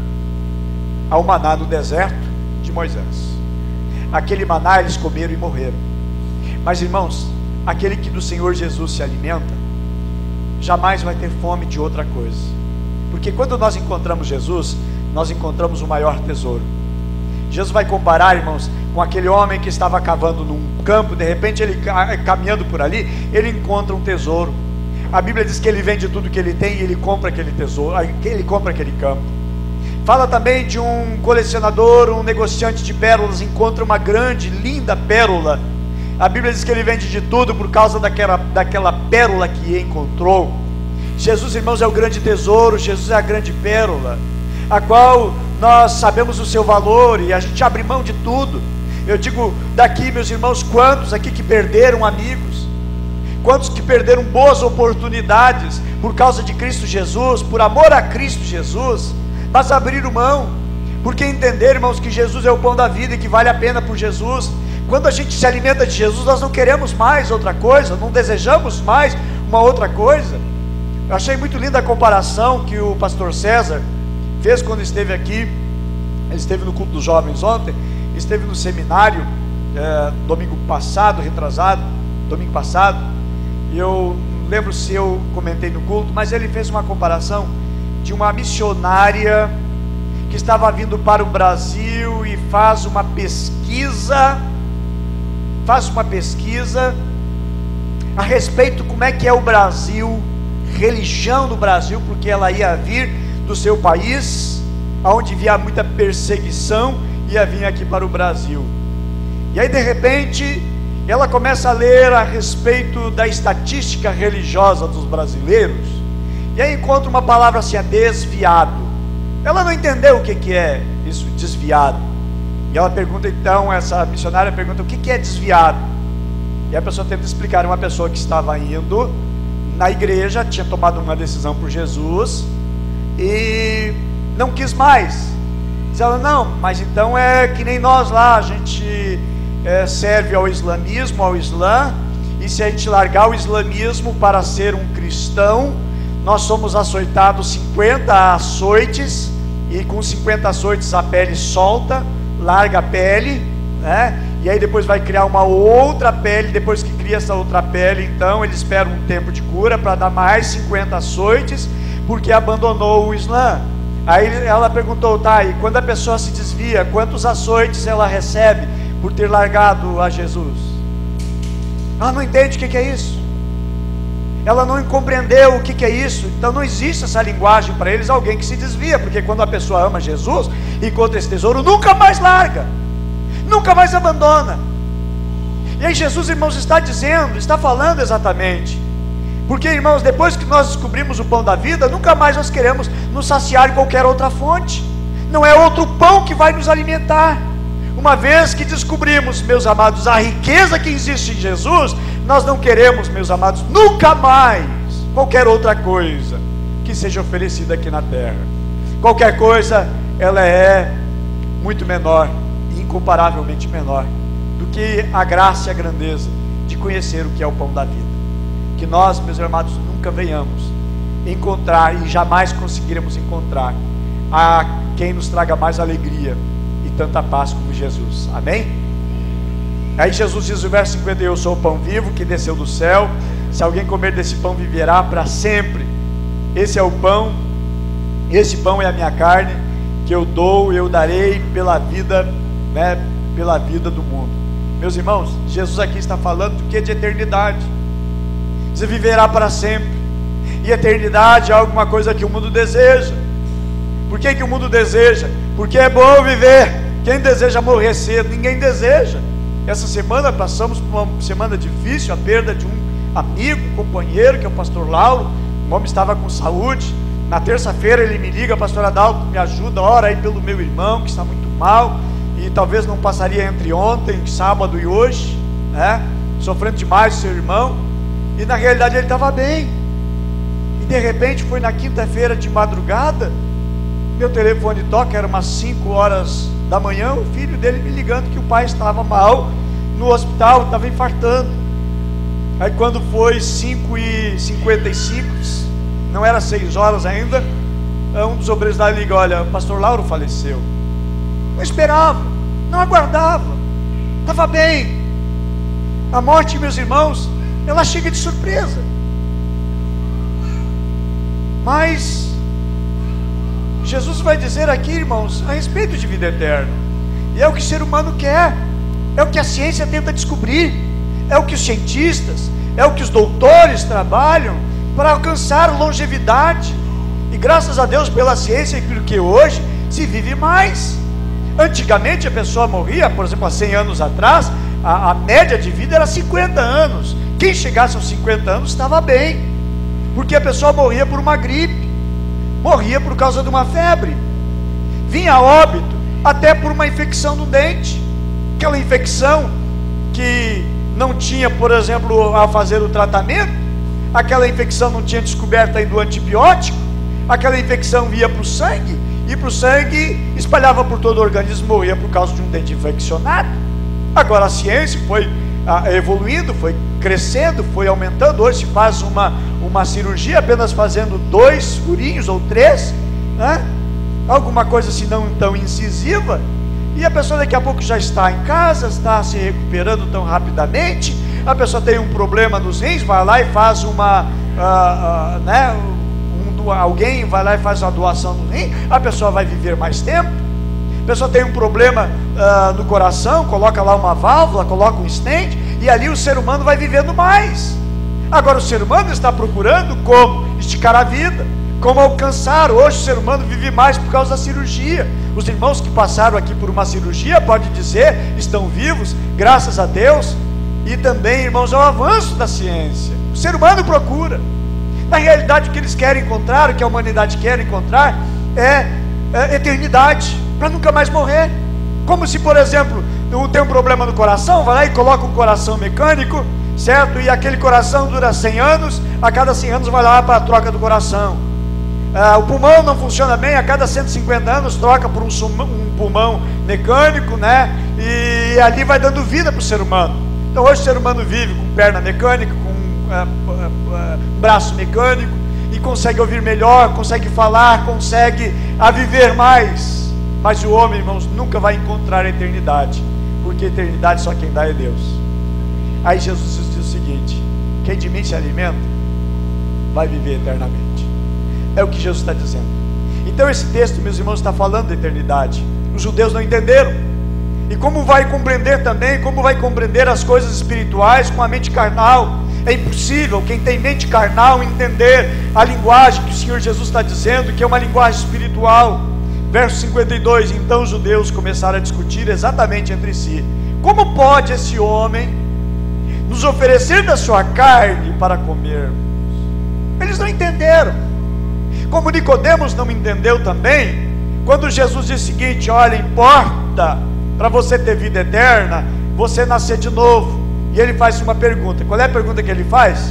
ao maná do deserto de Moisés. Aquele maná eles comeram e morreram. Mas, irmãos, aquele que do Senhor Jesus se alimenta, jamais vai ter fome de outra coisa. Porque quando nós encontramos Jesus, nós encontramos o maior tesouro. Jesus vai comparar, irmãos, com aquele homem que estava cavando num campo. De repente ele, caminhando por ali, ele encontra um tesouro. A Bíblia diz que ele vende tudo que ele tem e ele compra aquele tesouro, ele compra aquele campo. Fala também de um colecionador, um negociante de pérolas, encontra uma grande, linda pérola. A Bíblia diz que ele vende de tudo por causa daquela pérola que encontrou. Jesus, irmãos, é o grande tesouro. Jesus é a grande pérola, a qual nós sabemos o seu valor, e a gente abre mão de tudo. Eu digo daqui, meus irmãos, quantos aqui que perderam amigos, quantos que perderam boas oportunidades por causa de Cristo Jesus, por amor a Cristo Jesus, mas abriram mão, porque entenderam, irmãos, que Jesus é o pão da vida e que vale a pena por Jesus. Quando a gente se alimenta de Jesus, nós não queremos mais outra coisa, não desejamos mais uma outra coisa. Eu achei muito linda a comparação que o pastor César fez quando esteve aqui. Ele esteve no culto dos jovens ontem, esteve no seminário domingo passado, domingo passado, e eu não lembro se eu comentei no culto, mas ele fez uma comparação de uma missionária que estava vindo para o Brasil e faz uma pesquisa a respeito como é que é o Brasil, religião no Brasil, porque ela ia vir do seu país, onde havia muita perseguição, ia vir aqui para o Brasil. E aí de repente ela começa a ler a respeito da estatística religiosa dos brasileiros, e aí encontra uma palavra assim, desviado. Ela não entendeu o que é isso, desviado. E ela pergunta então, essa missionária pergunta, o que é desviado? E a pessoa tenta explicar, uma pessoa que estava indo na igreja, tinha tomado uma decisão por Jesus e não quis mais. Diz ela, não, mas então é que nem nós lá, a gente serve ao islamismo, ao Islã, e se a gente largar o islamismo para ser um cristão, nós somos açoitados 50 açoites, e com 50 açoites a pele solta, larga a pele, né? E aí depois vai criar uma outra pele. Depois que cria essa outra pele, então eles esperam um tempo de cura para dar mais 50 açoites, porque abandonou o Islã. Aí ela perguntou, tá, e quando a pessoa se desvia, quantos açoites ela recebe por ter largado a Jesus? Ela não entende o que é isso, ela não compreendeu o que é isso. Então não existe essa linguagem para eles, alguém que se desvia, porque quando a pessoa ama Jesus, encontra esse tesouro, nunca mais larga, nunca mais abandona. E aí Jesus, irmãos, está dizendo, está falando exatamente, porque, irmãos, depois que nós descobrimos o pão da vida, nunca mais nós queremos nos saciar em qualquer outra fonte, não é outro pão que vai nos alimentar. Uma vez que descobrimos, meus amados, a riqueza que existe em Jesus, nós não queremos, meus amados, nunca mais qualquer outra coisa que seja oferecida aqui na terra. Qualquer coisa, ela é muito menor, incomparavelmente menor, do que a graça e a grandeza de conhecer o que é o pão da vida. Que nós, meus amados, nunca venhamos encontrar, e jamais conseguiremos encontrar, a quem nos traga mais alegria e tanta paz como Jesus. Amém? Aí Jesus diz no verso 50, eu sou o pão vivo que desceu do céu, se alguém comer desse pão viverá para sempre. Esse é o pão, esse pão é a minha carne, que eu dou, eu darei pela vida, né, pela vida do mundo. Meus irmãos, Jesus aqui está falando do que? De eternidade. Você viverá para sempre, e eternidade é alguma coisa que o mundo deseja. Por que o mundo deseja? Porque é bom viver. Quem deseja morrer cedo? Ninguém deseja. Essa semana passamos por uma semana difícil, a perda de um amigo, um companheiro, que é o pastor Lauro. O homem estava com saúde. Na terça-feira ele me liga, pastor Adalto, me ajuda, ora aí pelo meu irmão que está muito mal, e talvez não passaria entre ontem, sábado e hoje, né? Sofrendo demais o seu irmão. E na realidade ele estava bem, e de repente foi na quinta-feira de madrugada, meu telefone toca, era umas 5 horas da manhã, o filho dele me ligando que o pai estava mal no hospital, estava infartando. Aí quando foi 5h55, não era 6 horas ainda, um dos obreiros lá liga, olha, o pastor Lauro faleceu. Não esperava, não aguardava, estava bem. A morte, meus irmãos, ela chega de surpresa, mas Jesus vai dizer aqui, irmãos, a respeito de vida eterna, e é o que o ser humano quer, é o que a ciência tenta descobrir, é o que os cientistas, é o que os doutores trabalham para alcançar longevidade, e graças a Deus pela ciência, porque hoje se vive mais. Antigamente a pessoa morria, por exemplo, há 100 anos atrás, a média de vida era 50 anos, quem chegasse aos 50 anos estava bem, porque a pessoa morria por uma gripe, morria por causa de uma febre, vinha a óbito até por uma infecção no dente. aquela infecção que não tinha, por exemplo, a fazer o tratamento, aquela infecção não tinha descoberto ainda o antibiótico, aquela infecção ia para o sangue, e para o sangue espalhava por todo o organismo, morria por causa de um dente infeccionado. Agora a ciência foi evoluindo, foi crescendo, foi aumentando. Hoje se faz uma cirurgia apenas fazendo 2 furinhos ou 3, né? Alguma coisa assim não tão incisiva, e a pessoa daqui a pouco já está em casa, está se recuperando tão rapidamente. A pessoa tem um problema nos rins, vai lá e faz alguém vai lá e faz uma doação no rim, a pessoa vai viver mais tempo. A pessoa tem um problema no coração, coloca lá uma válvula, coloca um stent, e ali o ser humano vai vivendo mais. Agora o ser humano está procurando como esticar a vida, como alcançar. Hoje o ser humano vive mais por causa da cirurgia. Os irmãos que passaram aqui por uma cirurgia, pode dizer, estão vivos, graças a Deus. E também, irmãos, é o avanço da ciência. O ser humano procura. Na realidade, o que eles querem encontrar, o que a humanidade quer encontrar, é eternidade, para nunca mais morrer. Como se, por exemplo, tem um problema no coração, vai lá e coloca um coração mecânico, certo? E aquele coração dura 100 anos, a cada 100 anos vai lá para a troca do coração. O pulmão não funciona bem, a cada 150 anos troca por um pulmão mecânico, né? E ali vai dando vida para o ser humano. Então hoje o ser humano vive com perna mecânica, com braço mecânico, e consegue ouvir melhor, consegue falar, consegue viver mais. Mas o homem, irmãos, nunca vai encontrar a eternidade, porque a eternidade só quem dá é Deus. Aí Jesus diz o seguinte: quem de mim se alimenta vai viver eternamente. É o que Jesus está dizendo. Então esse texto, meus irmãos, está falando da eternidade. Os judeus não entenderam. E como vai compreender também, como vai compreender as coisas espirituais com a mente carnal? É impossível quem tem mente carnal entender a linguagem que o Senhor Jesus está dizendo, que é uma linguagem espiritual. Verso 52, então os judeus começaram a discutir exatamente entre si: como pode esse homem nos oferecer da sua carne para comermos? Eles não entenderam. Como Nicodemos não entendeu também, quando Jesus disse o seguinte: olha, importa para você ter vida eterna, você nascer de novo. E ele faz uma pergunta. Qual é a pergunta que ele faz?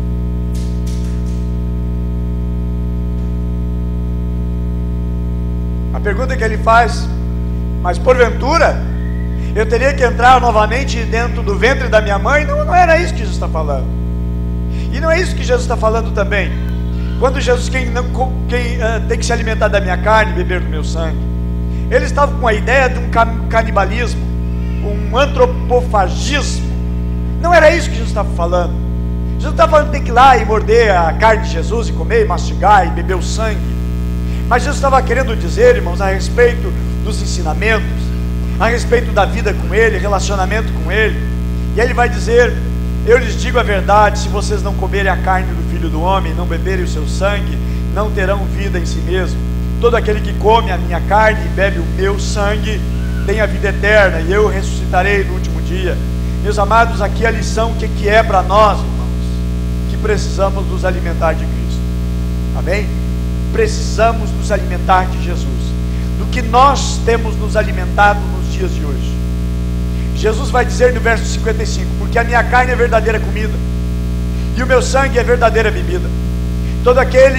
A pergunta que ele faz: mas porventura eu teria que entrar novamente dentro do ventre da minha mãe? Não, não era isso que Jesus está falando. E não é isso que Jesus está falando também. Quando Jesus, quem tem que se alimentar da minha carne e beber do meu sangue, ele estava com a ideia de um canibalismo, um antropofagismo. Não era isso que Jesus estava falando. Jesus estava falando que tem que ir lá e morder a carne de Jesus, e comer, e mastigar, e beber o sangue. Mas Jesus estava querendo dizer, irmãos, a respeito dos ensinamentos, a respeito da vida com Ele, relacionamento com Ele. E aí Ele vai dizer: eu lhes digo a verdade, se vocês não comerem a carne do Filho do Homem, não beberem o seu sangue, não terão vida em si mesmo. Todo aquele que come a minha carne e bebe o meu sangue tem a vida eterna, e eu ressuscitarei no último dia. Meus amados, aqui a lição que é para nós, irmãos, que precisamos nos alimentar de Cristo. Amém? Precisamos nos alimentar de Jesus, do que nós temos nos alimentado nos dias de hoje. Jesus vai dizer no verso 55: porque a minha carne é verdadeira comida, e o meu sangue é verdadeira bebida. Todo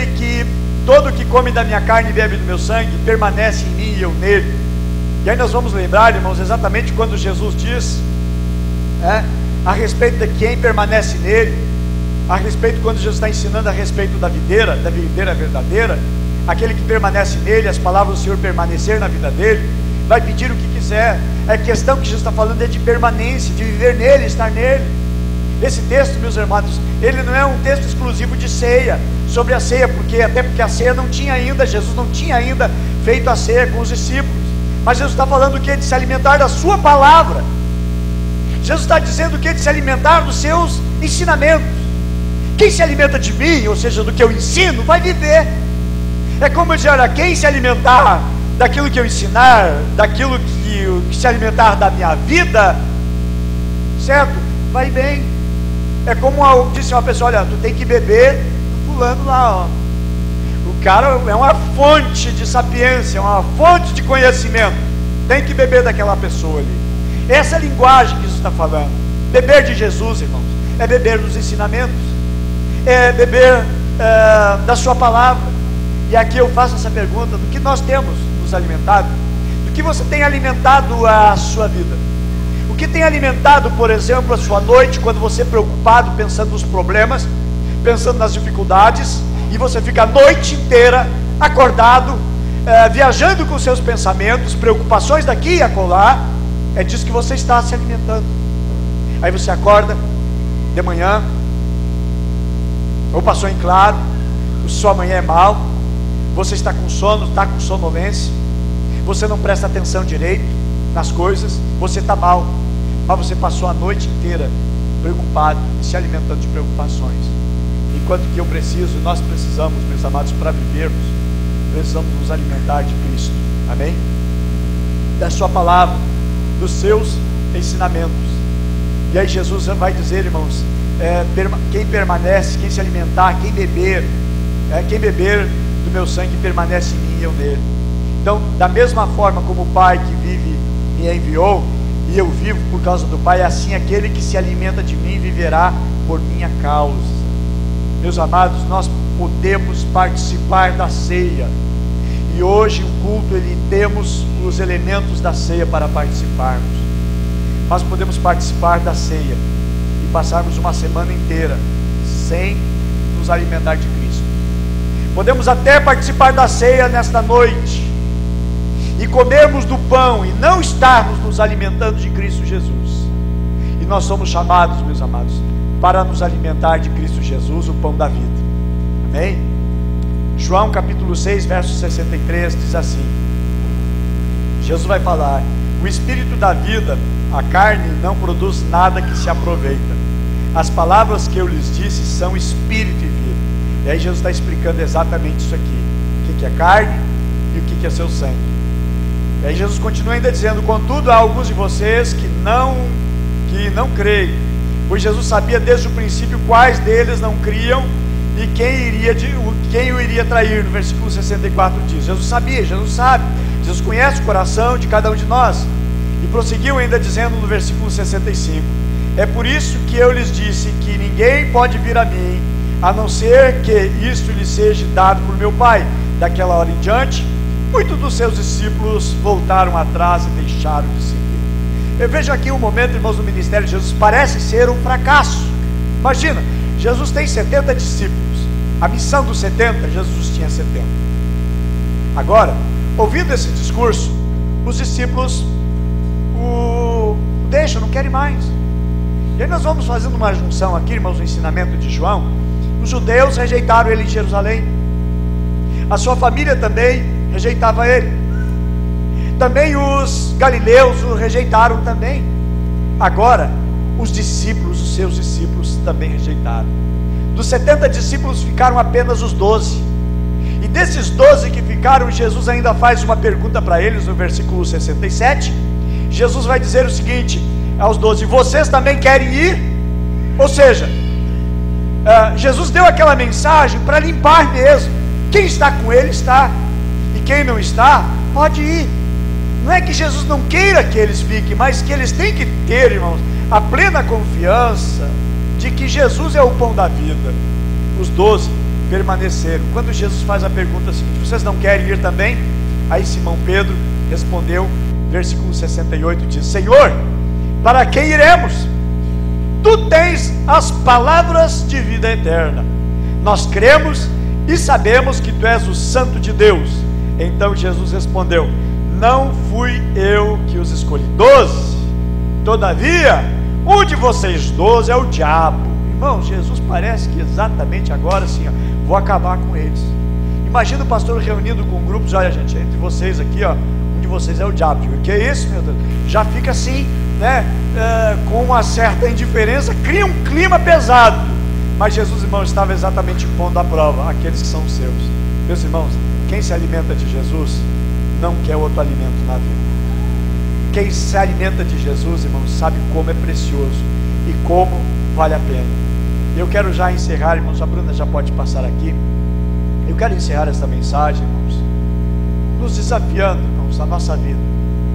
que come da minha carne e bebe do meu sangue permanece em mim e eu nele. E aí nós vamos lembrar, irmãos, exatamente quando Jesus diz a respeito de quem permanece nele, a respeito quando Jesus está ensinando a respeito da videira verdadeira, aquele que permanece nele, as palavras do Senhor permanecer na vida dele, vai pedir o que quiser. A questão que Jesus está falando é de permanência, de viver nele, estar nele. Esse texto, meus irmãos, ele não é um texto exclusivo de ceia, sobre a ceia, porque a ceia não tinha ainda, Jesus não tinha ainda feito a ceia com os discípulos. Mas Jesus está falando o que? De se alimentar da sua palavra. Jesus está dizendo o que? De se alimentar dos seus ensinamentos. Quem se alimenta de mim, ou seja, do que eu ensino, vai viver. É como eu dizer: olha, quem se alimentar daquilo que eu ensinar, daquilo que se alimentar da minha vida, certo? Vai bem. É como disse uma pessoa: olha, tu tem que beber do fulano lá, ó. O cara é uma fonte de sapiência, é uma fonte de conhecimento. Tem que beber daquela pessoa ali. Essa é a linguagem que Jesus está falando. Beber de Jesus, irmãos, é beber dos ensinamentos, é beber da sua palavra. E aqui eu faço essa pergunta: do que nós temos nos alimentado? Do que você tem alimentado a sua vida? O que tem alimentado, por exemplo, a sua noite, quando você é preocupado, pensando nos problemas, pensando nas dificuldades, e você fica a noite inteira acordado, viajando com seus pensamentos, preocupações daqui e acolá? É disso que você está se alimentando. Aí você acorda de manhã, ou passou em claro, sua manhã é mal, você está com sono, está com sonolência, você não presta atenção direito nas coisas, você está mal, mas você passou a noite inteira preocupado, se alimentando de preocupações. Enquanto que nós precisamos, meus amados, para vivermos, precisamos nos alimentar de Cristo, amém? Da sua palavra, dos seus ensinamentos. E aí Jesus vai dizer, irmãos, quem permanece, quem se alimentar, quem beber do meu sangue permanece em mim e eu nele. Então, da mesma forma como o Pai que vive me enviou, e eu vivo por causa do Pai, assim aquele que se alimenta de mim viverá por minha causa. Meus amados, nós podemos participar da ceia, e hoje o culto, temos os elementos da ceia para participarmos. Nós podemos participar da ceia e passarmos uma semana inteira sem nos alimentar de Cristo. Podemos até participar da ceia nesta noite e comermos do pão e não estarmos nos alimentando de Cristo Jesus. E nós somos chamados, meus amados, para nos alimentar de Cristo Jesus, o pão da vida. Amém? João capítulo 6, verso 63 diz assim: Jesus vai falar: o Espírito da vida, a carne não produz nada que se aproveita. As palavras que eu lhes disse são Espírito e vida. E aí Jesus está explicando exatamente isso aqui: o que é carne e o que é seu sangue. E aí Jesus continua ainda dizendo: contudo, há alguns de vocês que não creem, pois Jesus sabia desde o princípio quais deles não criam e quem o iria trair. No versículo 64 diz: Jesus sabia, Jesus sabe, Jesus conhece o coração de cada um de nós. E prosseguiu ainda dizendo no versículo 65: é por isso que eu lhes disse que ninguém pode vir a mim, a não ser que isto lhe seja dado por meu Pai. Daquela hora em diante, muitos dos seus discípulos voltaram atrás e deixaram de seguir. Eu vejo aqui um momento, irmãos, no ministério de Jesus parece ser um fracasso. Imagina, Jesus tem 70 discípulos. A missão dos 70, Jesus tinha 70. Agora, ouvindo esse discurso, os discípulos o deixam, não querem mais. E aí nós vamos fazendo uma junção aqui, irmãos, no ensinamento de João. Os judeus rejeitaram ele em Jerusalém, a sua família também rejeitava ele, também os galileus o rejeitaram também. Agora, os discípulos, os seus discípulos também rejeitaram. Dos 70 discípulos ficaram apenas os 12. E desses 12 que ficaram, Jesus ainda faz uma pergunta para eles no versículo 67. Jesus vai dizer o seguinte aos 12: vocês também querem ir? Ou seja, Jesus deu aquela mensagem para limpar mesmo. Quem está com ele está, e quem não está, pode ir. Não é que Jesus não queira que eles fiquem, mas que eles têm que ter, irmãos, a plena confiança de que Jesus é o pão da vida. Os 12 permaneceram. Quando Jesus faz a pergunta seguinte: vocês não querem ir também? Aí Simão Pedro respondeu, versículo 68 diz: Senhor, para quem iremos? Tu tens as palavras de vida eterna. Nós cremos e sabemos que tu és o Santo de Deus. Então Jesus respondeu: não fui eu que os escolhi. 12. Todavia, um de vocês 12 é o diabo. Irmãos, Jesus parece que exatamente agora assim, vou acabar com eles. Imagina o pastor reunindo com grupos: olha, gente, entre vocês aqui, um de vocês é o diabo. O que é isso, meu Deus? Já fica assim, né, com uma certa indiferença, cria um clima pesado. Mas Jesus, irmãos, estava exatamente pondo à prova aqueles que são os seus. Meus irmãos, quem se alimenta de Jesus não quer outro alimento na vida. Quem se alimenta de Jesus, irmãos, sabe como é precioso e como vale a pena. Eu quero já encerrar, irmãos, a Bruna já pode passar aqui. Eu quero encerrar esta mensagem, irmãos, nos desafiando, irmãos, na nossa vida,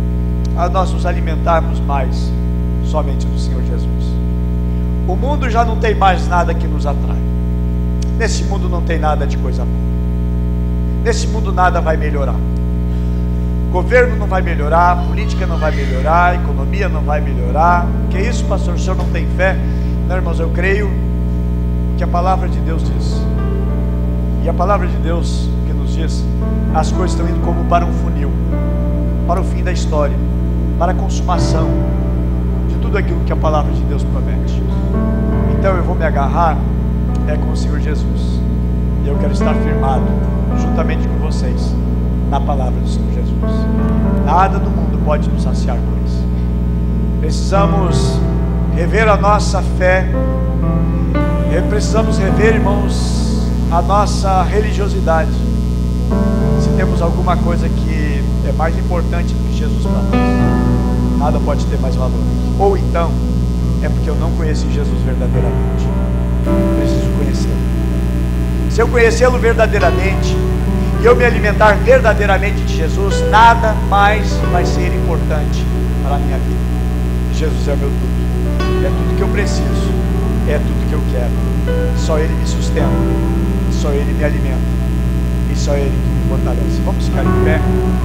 a nós nos alimentarmos mais somente do Senhor Jesus. O mundo já não tem mais nada que nos atrai. Nesse mundo não tem nada de coisa boa. Nesse mundo nada vai melhorar. Governo não vai melhorar, política não vai melhorar, economia não vai melhorar. Que isso, pastor? O senhor não tem fé? Não, irmãos, eu creio que a palavra de Deus diz. E a palavra de Deus que nos diz, as coisas estão indo como para um funil, para o fim da história, para a consumação de tudo aquilo que a palavra de Deus promete. Então eu vou me agarrar com o Senhor Jesus. E eu quero estar firmado juntamente com vocês na palavra do Senhor Jesus. Nada do mundo pode nos saciar mais. Precisamos rever a nossa fé. Precisamos rever, irmãos, a nossa religiosidade. Se temos alguma coisa que é mais importante do que Jesus para nós, nada pode ter mais valor. Ou então é porque eu não conheci Jesus verdadeiramente. Preciso conhecê-lo. Se eu conhecê-lo verdadeiramente e eu me alimentar verdadeiramente de Jesus, nada mais vai ser importante para a minha vida. Jesus é o meu tudo. É tudo que eu preciso. É tudo que eu quero. Só Ele me sustenta. Só Ele me alimenta. E só Ele que me fortalece. Vamos ficar em pé.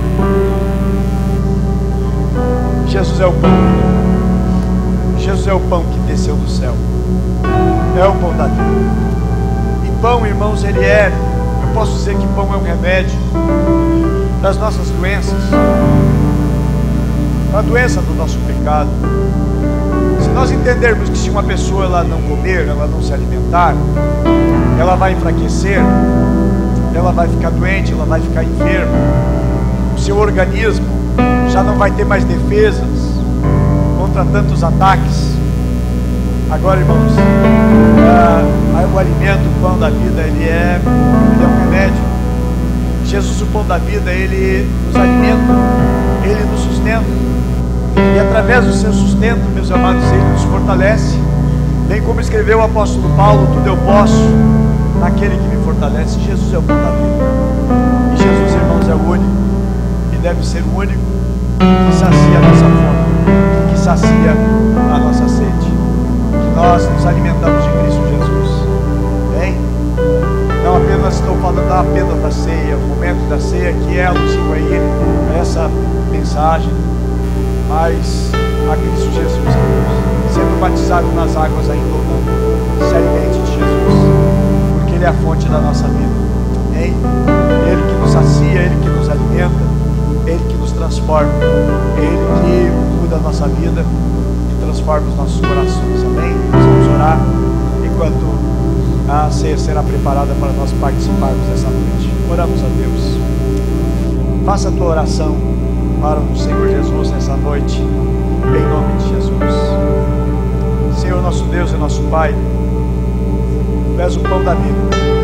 Jesus é o pão. Jesus é o pão que desceu do céu. É o pão da vida. E pão, irmãos, ele é, eu posso dizer que pão é um remédio das nossas doenças, a doença do nosso pecado. Se nós entendermos que se uma pessoa ela não comer, ela não se alimentar, ela vai enfraquecer, ela vai ficar doente, ela vai ficar enferma, o seu organismo já não vai ter mais defesas contra tantos ataques. Agora, irmãos, o alimento, o pão da vida, ele é um remédio. Jesus, o pão da vida, ele nos alimenta, ele nos sustenta. E através do seu sustento, meus amados, ele nos fortalece. Bem como escreveu o apóstolo Paulo, tudo eu posso naquele que me fortalece. Jesus é o pão da vida. E Jesus, irmãos, é o único, e deve ser o único que sacia a nossa fome, que sacia a nossa sede. Nós nos alimentamos de Cristo Jesus. Bem? Não apenas estou falando apenas da ceia, o momento da ceia que é alusivo a essa mensagem, mas a Cristo Jesus, sendo batizado nas águas ainda ou não, se alimente de Jesus, porque Ele é a fonte da nossa vida. Bem? Ele que nos sacia, Ele que nos alimenta, Ele que nos transforma, Ele que muda a nossa vida, transforma os nossos corações, amém? Nós vamos orar enquanto a ceia será preparada para nós participarmos dessa noite. Oramos a Deus. Faça a tua oração para o Senhor Jesus nessa noite, em nome de Jesus. Senhor, nosso Deus e nosso Pai, Tu és o pão da vida,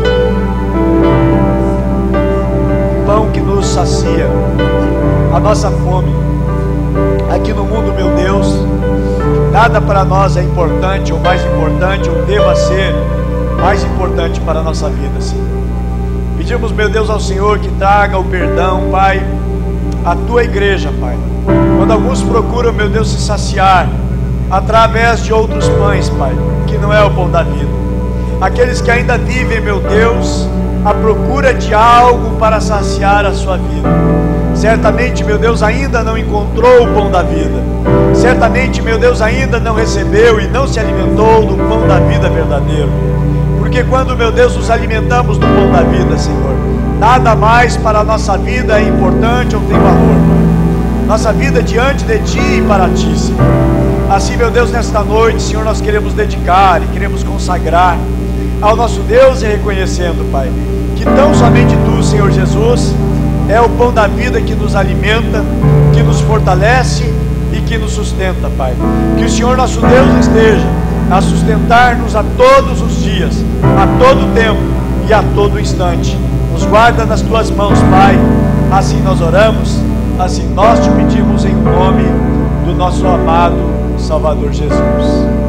o pão que nos sacia a nossa fome. Aqui no mundo, meu Deus, nada para nós é importante, ou mais importante, ou deva ser mais importante para a nossa vida, Senhor. Pedimos, meu Deus, ao Senhor que traga o perdão, Pai, à Tua igreja, Pai. Quando alguns procuram, meu Deus, se saciar através de outros pães, Pai, que não é o pão da vida. Aqueles que ainda vivem, meu Deus, à procura de algo para saciar a sua vida. Certamente, meu Deus, ainda não encontrou o pão da vida. Certamente, meu Deus, ainda não recebeu e não se alimentou do pão da vida verdadeiro. Porque quando, meu Deus, nos alimentamos do pão da vida, Senhor, nada mais para a nossa vida é importante ou tem valor, Pai. Nossa vida diante de Ti e para Ti, Senhor. Assim, meu Deus, nesta noite, Senhor, nós queremos dedicar e queremos consagrar ao nosso Deus e reconhecendo, Pai, que tão somente Tu, Senhor Jesus, é o pão da vida que nos alimenta, que nos fortalece e que nos sustenta, Pai. Que o Senhor nosso Deus esteja a sustentar-nos a todos os dias, a todo tempo e a todo instante. Nos guarda nas Tuas mãos, Pai. Assim nós oramos, assim nós Te pedimos em nome do nosso amado Salvador Jesus.